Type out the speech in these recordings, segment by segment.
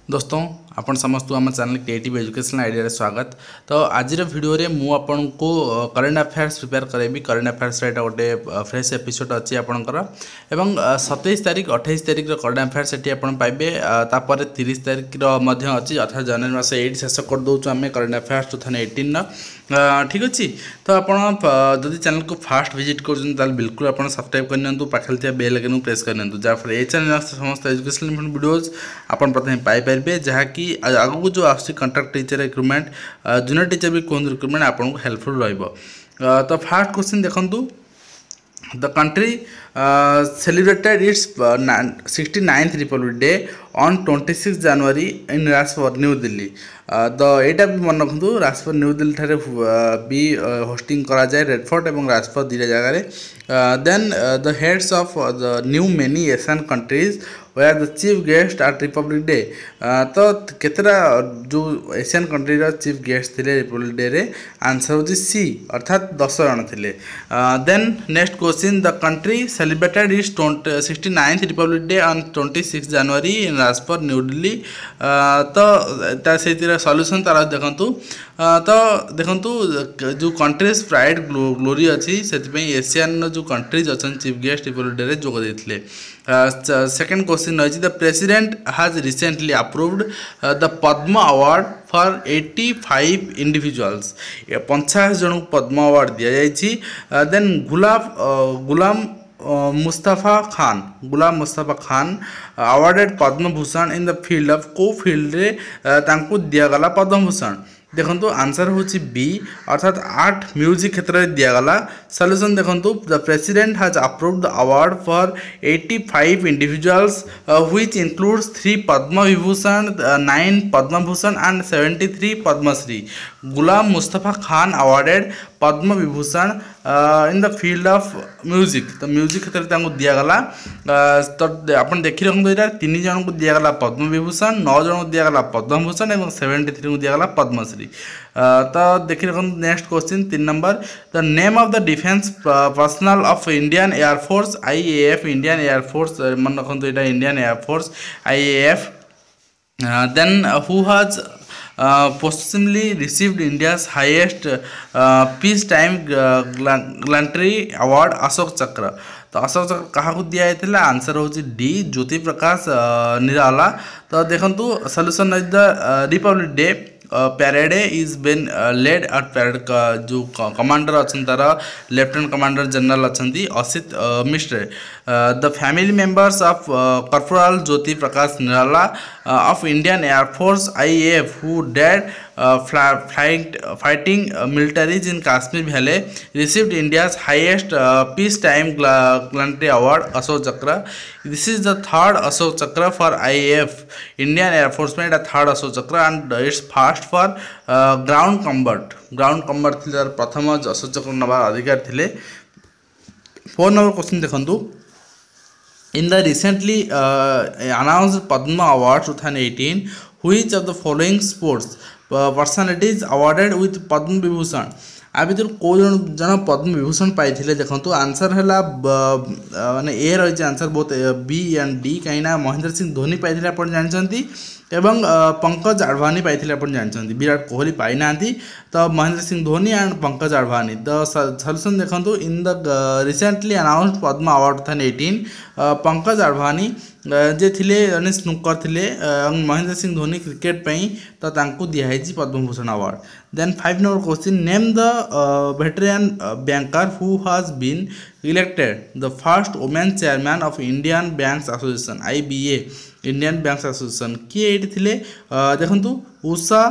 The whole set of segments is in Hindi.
दोस्तों आपण समस्त आम चैनल क्रिएटिव एजुकेशनल आइडिया रे स्वागत। तो आज वीडियो रे मु आपन को करंट अफेयर्स प्रिपेयर करेबी। करंट अफेयर्स एटा गोटे फ्रेश एपिसोड अच्छी आपनकर एवं 27 तारीख 28 तारीख करंट अफेयर्स एटी आपन पाइबे। तापर 30 तारीख रो अच्छी अर्थात जनवरी मास 8 शेष कर दउछु आमे करंट अफेयर्स 2018 ठीक अच्छी। तो आप जदि चैनल को फास्ट विजिट कर बिल्कुल आप सब्सक्राइब करनी पाखे बेल आइकन प्रेस करनी जहाँफल ये चैनल समस्त एजुकेशनल वीडियोज आप प्रथम पाइपर जहाँकि आगू जो आस contract teacher recruitment junior teacher भी कहते रिक्रुटमेंट आपको हेल्पफुल रहिबो। तो फास्ट क्वेश्चन देखंतु The country celebrated its 69th Republic Day on 26 January in Rajpath, New Delhi. एटा भी मन रखु राजपथ न्यू दिल्ली ठारे भी होस्टिंग करा जाए रेड फोर्ट एवं राजपथ दुईटा जगह। Then the heads of the new many Asian countries were the chief guest at Republic Day. तो केतरा जो एशियन कंट्री चीफ गेस्ट थे रिपब्लिक डे रे आंसर होची सी अर्थात 10 जन थे। Then next question the country celebrated its 69th Republic Day on 26 January in Rajpath New Delhi. तो से सॉल्यूशन तार देखंतु। तो देखंतु जो कंट्रीज प्राइड ग्लोरी अच्छी से एशियन जो कंट्रीज अच्छा चीफ गेस्ट रिपब्लिक डे रे जोग देथिले। सेकेंड क्वेश्चन रही the president has recently approved the Padma award for 85 individuals. 50 जन को पद्म अवार्ड दि जाइछि। Then Ghulam Mustafa Khan awarded Padma Bhushan in the field of को फील्ड रे तांको दियागला पद्म भूषण। देखंतु आंसर होची बी अर्थात आर्ट म्यूजिक क्षेत्र में दियागला। सॉल्यूशन देखंतु the president has approved the award for 85 individuals which includes 3 Padma Vibhushan 9 Padma Bhushan and 73 Padma Shri. Ghulam Mustafa Khan awarded Padma Vibhushan in the field of music. तो म्यूजिक क्षेत्र में दियागला। तो आप देखी रखते यहाँ 3 जन को दियागला पद्म विभूषण, 9 जन को दियागला पद्म भूषण और 73 को दियागला पद्मश्री। तो देखी रखते next question 3 number the name of the defence personnel of Indian air force IAF। Indian air force मन रखते यहाँ Indian air force IAF। Then who has posthumously received India's highest peacetime gallantry award Ashok Chakra. तो अशोक चक्र क्या दिया जाता आंसर होची डी ज्योति प्रकाश निराला। तो देखंतु solution is the Republic Day parade is been led at parade का जो कमांडर अच्छा तार लेफ्टिनेंट कमांडर जनरल अच्छा Asit Mishra. The family members of corporal Jyoti Prakash Nirala of Indian air force IAF who died fighting militaries in Kashmir Valley received India's highest peacetime gallantry award Ashok Chakra. This is the third Ashok Chakra for IAF. Indian Air Force में third Ashok Chakra and it's first for ground combat. Ground combat थी प्रथम Ashok Chakra नबार अधिकार थिले। 4 नंबर क्वेश्चन देखंतु in the recently announced Padma Award 2018 which of the following sports personalities awarded with Padma Vibhushan। आ भर कौ जन पद्म विभूषण पाई देखो आंसर है माने ए रही आंसर बहुत बी एंड डी कहीं महेंद्र सिंह धोनी पाई आप जानते एवं पंकज आडवाणी पाई आप जानते विराट कोहली पाई ना। तो Mahendra Singh Dhoni and Pankaj Advani. The solution देखो in the recently announced Padma award 2018 Pankaj Advani जे थिले जने स्नूकर थिले महेंद्र सिंह धोनी क्रिकेट पई तो तांको दिया Padma Bhushan award. Then 5 number question name the veteran banker who has been elected the first women chairman of Indian banks association IBA Indian banks association किए ये थिले देखंतु उषा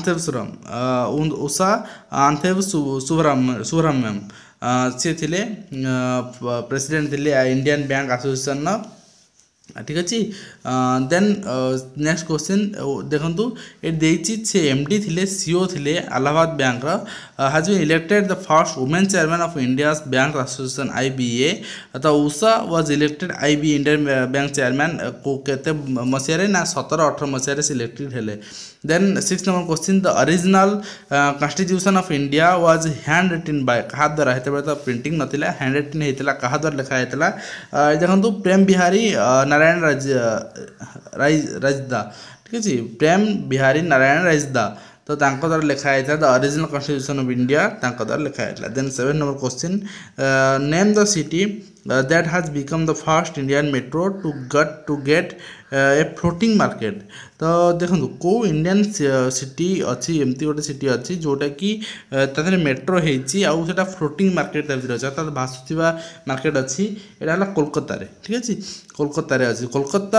आंथेव सुब्रह्मण्यम सी थिले प्रेसिडेंट थिले इंडियन बैंक एसोसिएशन ठीक अच्छे। देन नेक्स्ट क्वेश्चन देखंतु ये देछि से MD थिले CEO थिले Allahabad bank has been elected the first women chairman of India's bank association IBA। तो Usha was elected IBA Indian bank chairman को केते मसिया ना 17-18 मसिया सिलेक्टेड हेले। Then 6 number question the original constitution of India was hand written by कहा द्वारा हेते तो प्रिंटिंग नथिला हैंड रिटन हेतला कहा द्वारा लिखा हेतला देखंतु प्रेम बिहारी नारायण राजदा ठीक अच्छे प्रेम बिहारी नारायण राजदा तो तांको द्वारा लिखा है the original constitution of India तांको द्वारा लिखा है। Then 7 number question name the city that has become the first Indian metro to get a floating market। तो देखो को इंडियन सिटी अच्छी एमती गोटे सिटी अच्छी जोटा कि तादर मेट्रो होती आउ सेटा फ्लोटिंग मार्केट तार अच्छे अर्थात भासुवा मार्केट अच्छी यहाँ है कोलकाता रे। ठीक अच्छे कोलकाता रे अच्छी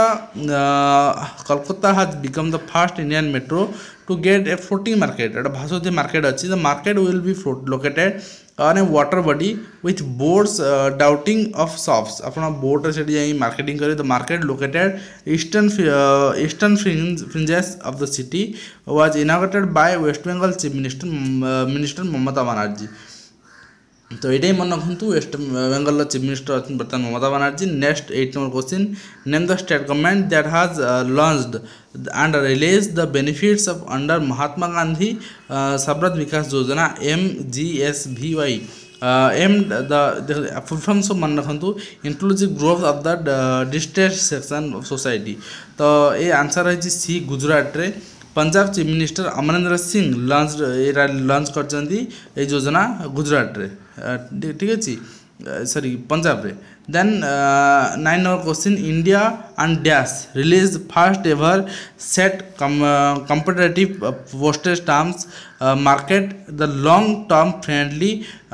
Kolkata has become the first Indian metro to get a floating market। एटा भासुवा मार्केट अच्छी the market will be located on a water body with boards doubting of shops। अपना बोर्ड से जाई मार्केटिंग करे। The market located eastern fringes of the city was inaugurated by West Bengal chief minister Mamata Banerjee. तो ये मन रखु वेस्ट बेंगल चीफ मिनिस्टर बर्तमान Mamata Banerjee. Next 8 number question name the state government that has launched and release the benefits of under Mahatma Gandhi Sabrat Vikas Yojana MGSVY aimed the full forms of मन रखु inclusive growth of the distressed section of society। तो ये आंसर है सी गुजरात रे Punjab chief minister Amarinder Singh launch कर योजना गुजरात रे। ठीक अच्छे सॉरी पंजाब रे। Then 9 number question India and dash release first ever set competitive postage stamps market the long term friendly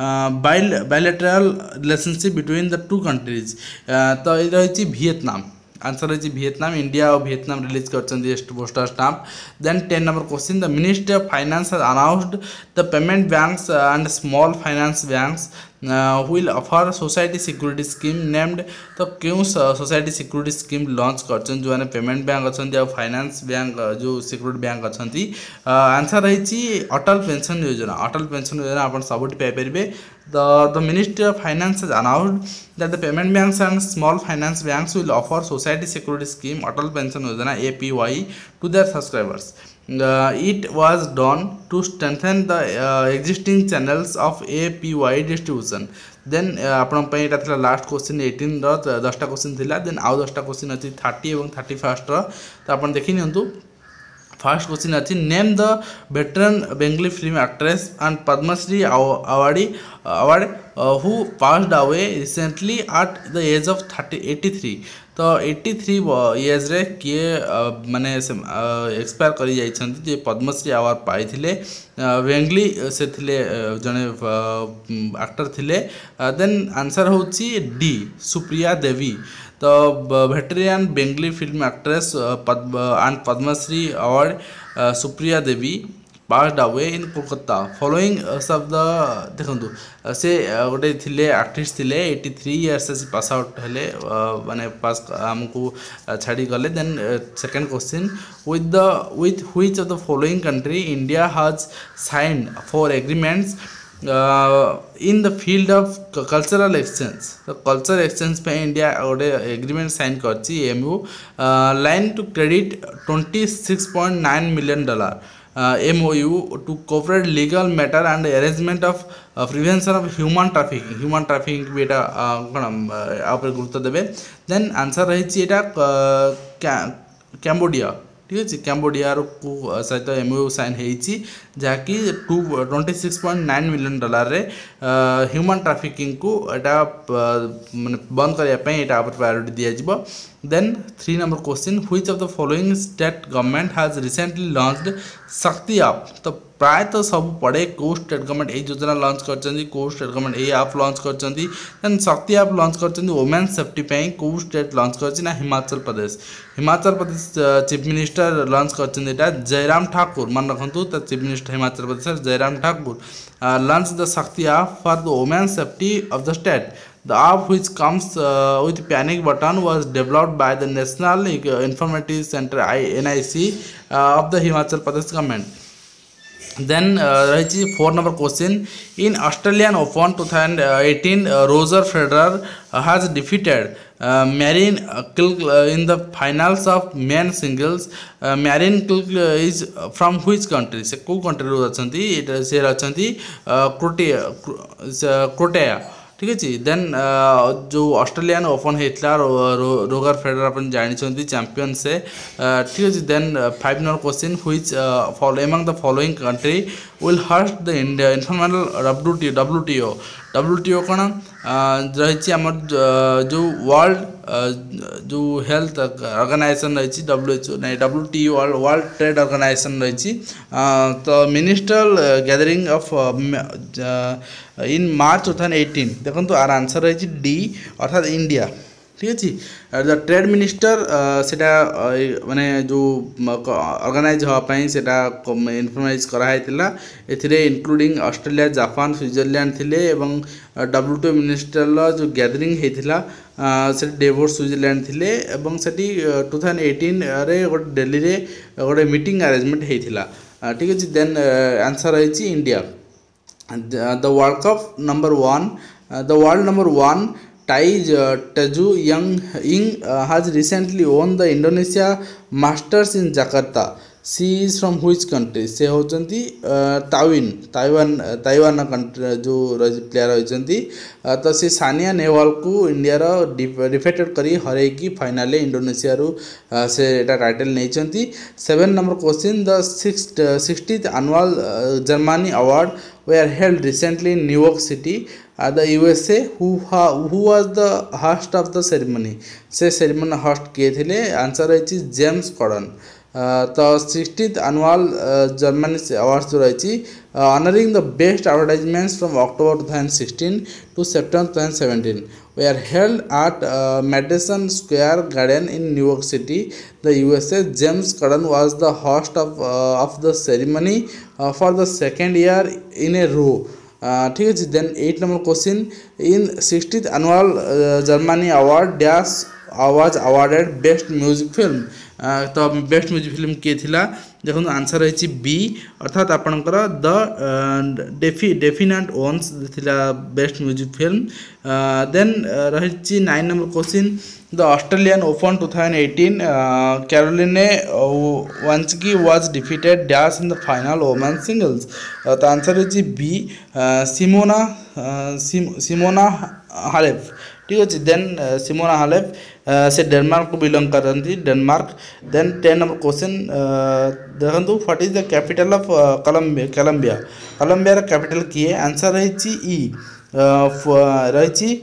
bilateral relationship between the two countries। तो ये रही वियतनाम आंसर रही वियतनाम इंडिया और वियतनाम रिलीज कर postal stamp. Then 10 number question the ministry of finance has announced the payment banks and small finance banks will offer society security scheme named। तो क्यों सोसाइटी सिक्योरिटी स्कीम लॉन्च कर जो मैंने पेमेंट बैंक अच्छा फाइनेंस बैंक जो सिक्योरिटी बैंक अच्छा आंसर रही अटल पेंशन योजना। अटल पेंशन योजना आप सबुठ पाइपर। The Ministry of Finance has announced that the payment banks and small finance banks will offer society security scheme Atal Pension Yojana APY to their subscribers। It was done to strengthen the existing channels of APY distribution। Then आपन लास्ट क्वेश्चन 18 10टा क्वेश्चन थिला। देन आउ 10टा क्वेश्चन अच्छी 30 और 31 तो आप देखी नियंतु। फर्स्ट क्वेश्चन अच्छी name the veteran Bengali film actress and Padma Shri award who passed away recently at the age of 83। तो 83 इयर्स रे किए माने एक्सपायर करी जाइछंती जे पद्मश्री अवार्ड पाइथिले बेंगली से थिले जने एक्टर थिले। देन आंसर होची डी सुप्रिया देवी। तो veteran Bengali film actress and Padma Shri award Supriya Devi passed away in Kolkata following सब द देखु से गोटे थिले आर्टिस्ट थिले 83 इयर्स से पास आउट हेले माने पास हमको छाड़ी गले। Then second question with which of the following country India has signed for agreements in the field of cultural exchange। तो कल्चर एक्सचेंज पे इंडिया गोटे एग्रीमेंट साइन करची MOU line to credit $26.9 million MOU to cooperate legal matter and arrangement of prevention of human trafficking भी एटा कौन आप गुरुत्व देवे। देन आंसर रही कैम्बोडिया। ठीक अच्छे कैम्बोडिया सहित MOU साइन होती जहाँकि $26.9 million रे ह्यूमन ट्राफिकिंग को एटा माने बंद करने यहाँ प्रायोरिटी दिया। Then 3 number question which of the following state government has recently launched Shakti app. तो प्रायतः सब पड़े को स्टेट गवर्नमेंट यही योजना लॉन्च कर को स्टेट गवर्नमेंट यही ऐप लॉन्च कर। देन शक्ति ऐप लॉन्च कर वुमेन्स सेफ्टी पे को स्टेट लॉन्च कर Himachal Pradesh chief minister launch कर जयराम ठाकुर मन रखु। तो chief minister Himachal Pradesh Jairam Thakur launch the Shakti app for the women's safety of the state. The app which comes with panic button was developed by the National Informative Center NIC of the Himachal Pradesh government। Then रही 4 number question in Australian Open 2018 Roger Federer has defeated Marin Cilic in the finals of men singles। Marin Cilic is from which country से को country रो अछंती से अछंती क्रोएशिया। ठीक अच्छे देन जो ऑस्ट्रेलियन ओपन होता रोगर फेडरर अपन जानते चैंपियन से ठीक अच्छे then 5 number question which among the following country will host the India informal WTO कौन रही आम जो वर्ल्ड जो हेल्थ ऑर्गेनाइजेशन रही WHO नहीं WTO वर्ल्ड ट्रेड ऑर्गेनाइजेशन रही तो ministerial gathering of in March 2018 देखो आर आंसर रही डी अर्थात इंडिया ठीक अच्छे द ट्रेड मिनिस्टर सेटा माने जो ऑर्गेनाइज होगापाई सेटा इनफॉर्माइज कराइला एथिरे इंक्लूडिंग ऑस्ट्रेलिया जापान स्विट्जरलैंड थिले एवं WTO मिनिस्टर जो गैदरिंग होता से डेवोस स्विट्जरलैंड थिले एवं सेठी 2018 रे गोटे दिल्ली रे गोटे मीटिंग अरेंजमेंट होता ठीक अच्छे देन आंसर रही India the world cup number 1 the world number 1 Taiju Ying has recently won the Indonesia Masters in Jakarta. She is from which country? से होचंती ताइवान कंट्री जो प्लेयर होचंती तो से सानिया नेहवाल को इंडिया रो डिफेटेड करी हरे की फाइनल इंडोनेशिया रू से एटा टाइटल नहीं चंती 7 number question the 60th annual Germany award were held recently in New York City the USA who was the host of the ceremony से ceremony host किए थे आंसर रही जेम्स कॉर्डन तो 60th annual Germany awards जो रही honoring the best advertisements from October 2016 to September 2017 were held at Madison Square Garden in New York City. The USA James Corden was the host of the ceremony for the second year in a row. ठीक है then 8 number question in 60th annual Germany award dash was awarded best music film तो बेस्ट म्यूजिक फिल्म किए थिला देखो आंसर रही बी अर्थात आपणकर द डेफिनेट ओन्स थिला बेस्ट म्यूजिक फिल्म देन रही 9 number question the Australian open 2018 Caroline वांचकी was defeated dash in the final women singles तो आंसर रही बी सिमोना हालेप ठीक अच्छे देन सिमोना हालेप से डेनमार्क को बिलोंग करती डेनमार्क देन 10 नंबर क्वेश्चन देखो what is the capital of Colombia Colombia capital किए आंसर रही ई रही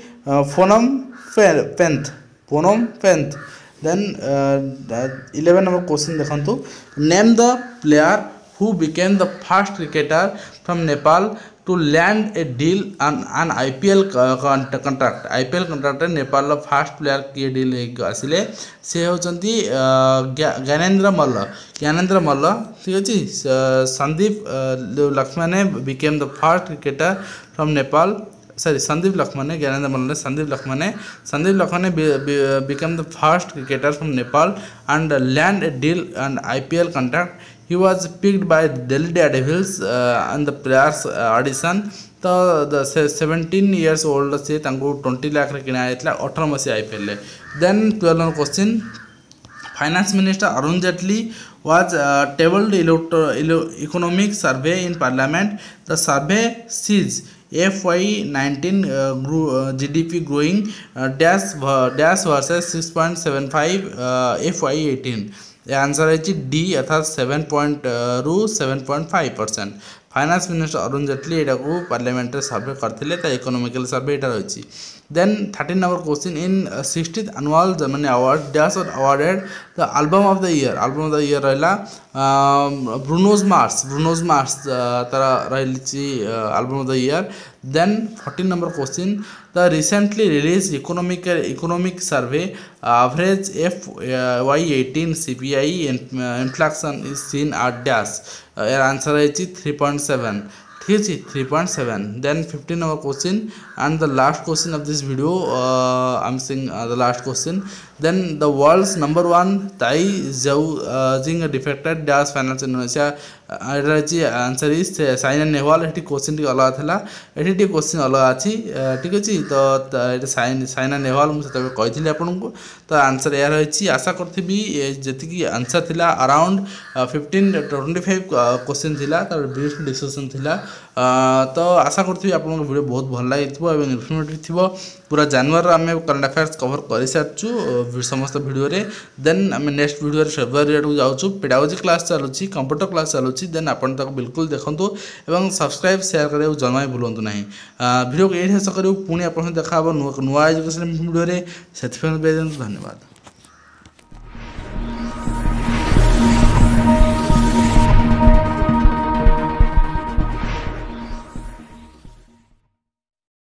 Phnom Penh then 11 number question देखो name the player who became the first cricketer from Nepal to land a deal on an IPL contract IPL contract Nepal first player किए डील आसिले से होचंती ज्ञानेंद्र मल्ल ठीक अच्छे Sandeep Lakshman became the first cricketer from Nepal sorry Sandeep Lakshman Gyanendra Malla Sandeep Lakshman became the first cricketer from Nepal and land a deal on IPL contract. He was picked by Delhi Daredevils on the players audition. तो द 17 years old से 20 लाख रे किना आइतला 18 मसी IPL then 12 number question finance minister Arun Jaitley was tabled economic survey in parliament. The survey sees FY19 GDP growing dash versus 6.75 FY18. The answer is D अर्थात 7.5%. फाइनेंस मिनिस्टर अरुण जेटली एटा को पार्लियामेंट सर्वे करते इकोनॉमिकल सर्वे एटा रही then 13 number question in 60th annual Germany award dash was awarded the album of the year रहा ब्रूनोज मार्स तारा रही album of the year then 14 number question the recently released economic survey average FY18 CPI inflation is seen at dash answer है 3.7 ठीक है 3.7 then 15 number question and the last question of this video I'm saying the last question then the world's number 1 Tai Tzu Ying defected dash finance Indonesia रही आंसर इज साइना नेहवाल। ये क्वेश्चन टी अलग था ये क्वेश्चन अलग अच्छी ठीक अच्छे तो साइना नेहवाल मुझे कही आपको तो आंसर यह रही आशा करी जी आंसर थी अराउंड 15-25 क्वेश्चन थी तार ब्रीफ डिस्कसन थी तो आशा करी आपको वीडियो बहुत भल लगी इनफर्मेटिव थी पूरा जनवरी आम करंट अफेयर्स कवर कर सारी समस्त वीडियो देन आम नेक्स्ट वीडियो फेब्रुआरी आड़ जाऊँ पेडागोजी क्लास चलुची कंप्यूटर क्लास चलुची देन आपन तक बिल्कुल देखंतु एवं सब्सक्राइब शेयर करियो जमा भूलंतु नहीं वीडियो को ये शेष करूँ पुणी आप देखा नुआ एजुकेशन वीडियो से धन्यवाद।